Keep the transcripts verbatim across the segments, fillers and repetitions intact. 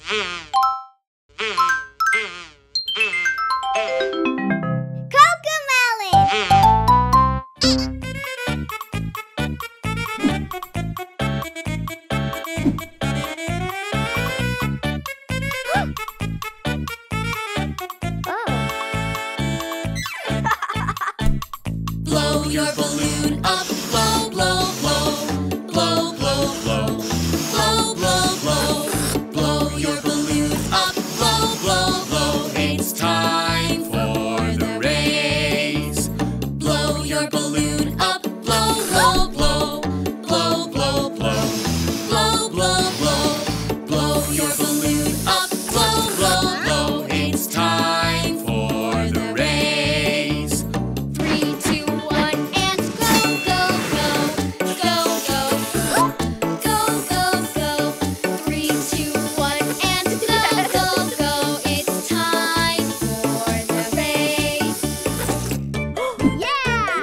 Blow your balloon up, blow, blow, blow. Blow, blow, blow. Blow, blow, blow. Blow your balloon up, blow, blow, blow. It's time for the race. Blow your balloon up, blow, blow, blow. Blow, blow, blow. Blow, blow, blow. Blow your balloon up, blow, blow, blow. It's time for the race. Three, two, one, and go, go, go. Go, go, go. Go, go, go. Three, two, one, and go, go, go. It's time for the race. Yeah!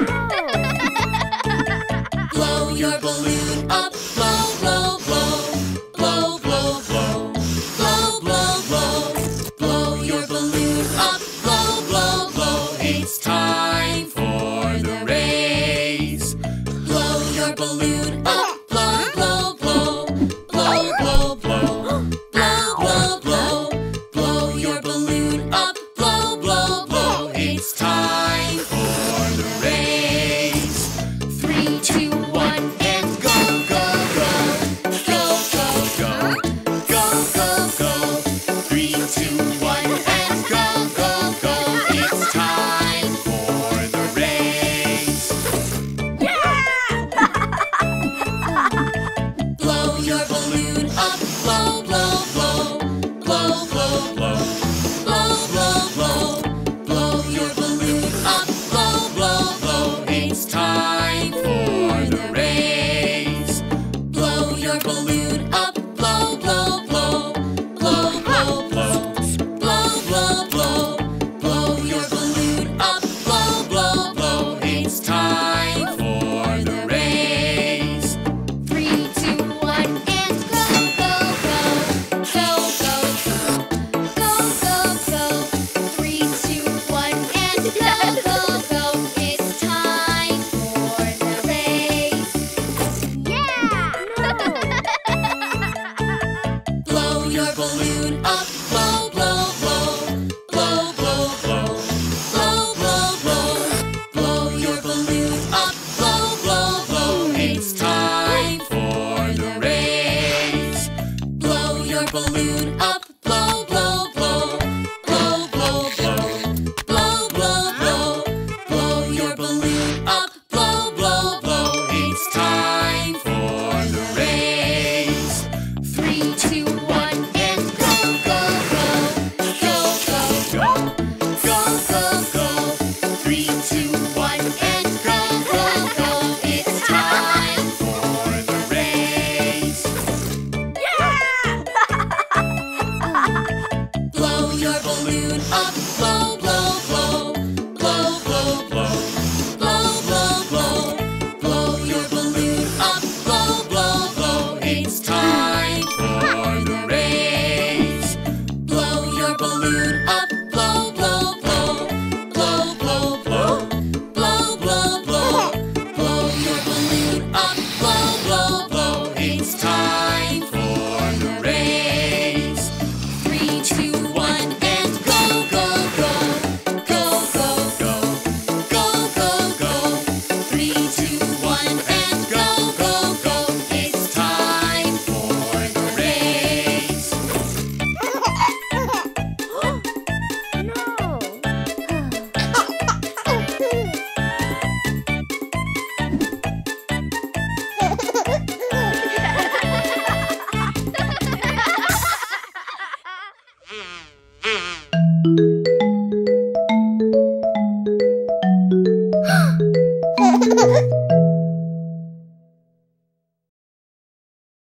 Blow your balloon up, blow, blow, blow. Blow, blow, blow. Blow, blow, blow. Blow your balloon up, blow, blow, blow. It's time for the race. Blow your balloon up, blow, blow, blow. Blow, blow, blow. Blow, blow, blow. Blow your balloon up, blow, blow, blow. It's time for the race. Three, two, one, and go, go, go. Go, go, go. Go, go, go. Three, two, one, and go, go, go. It's time for the race. Blow your balloon up, blow, blow, blow. Blow, blow, blow. Blow, blow, blow. Blow your balloon up, blow, blow, blow. It's time for the race. Blow your balloon up, blow, blow, blow. Blow, blow, blow. Blow, blow, blow. Blow your balloon up, blow, blow, blow. It's time for the race. Three, two, one, and go, go, go. Go, go, go. Go, go, go. Three, two, one, and go, go, go. It's time for the race. Yeah! Blow your balloon up, blow, blow, blow. Blow, blow, blow. Blow, blow, blow. Blow your balloon up, blow, blow, blow. It's time for the race. Blow your balloon up, blow, blow, blow. Blow, blow, blow. Blow, blow, blow. Blow your balloon up, blow, blow, blow. It's time for the race. Three, two, one, and go, go, go. Go, go, go. Go, go, go. Three, two, one, and go, go, go. It's time for the race. Blow your balloon up,